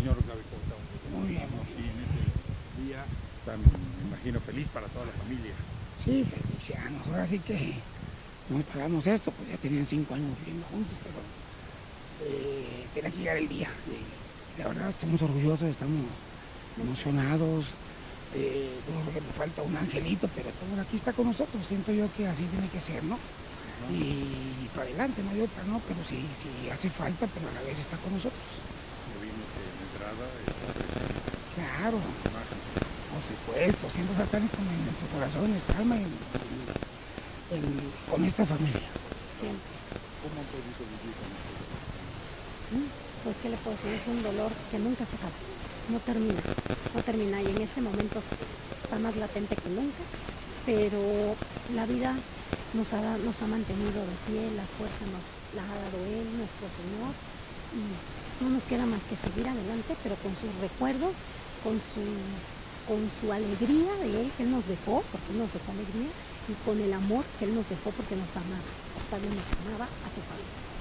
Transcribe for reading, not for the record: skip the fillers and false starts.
señor Gaby, ¿cómo está? Muy bien, muy Y bien. en este día tan, me imagino, feliz para toda la familia. Sí, felicianos. Ahora sí que nos pagamos esto, pues ya tenían 5 años viviendo juntos, pero tenía que llegar el día. Y la verdad estamos orgullosos, estamos emocionados. Yo creo que me falta un angelito, pero todo aquí está con nosotros. Siento yo que así tiene que ser, ¿no? Y para adelante, no hay otra, ¿no? Pero sí hace falta, pero a la vez está con nosotros. Ya vimos que en entrada Claro, imagen. por supuesto, siempre va a estar en nuestro corazón, en nuestra alma, con esta familia. Siempre. ¿Cómo han podido vivir con ustedes? Pues, ¿qué le puedo decir? Es un dolor que nunca se acaba, no termina, y en este momento está más latente que nunca, pero la vida nos ha mantenido de pie, la fuerza nos la ha dado Él, nuestro Señor, y no nos queda más que seguir adelante, pero con sus recuerdos, con su alegría de Él que Él nos dejó, porque Él nos dejó alegría, y con el amor que Él nos dejó porque nos amaba. También nos amaba a su familia.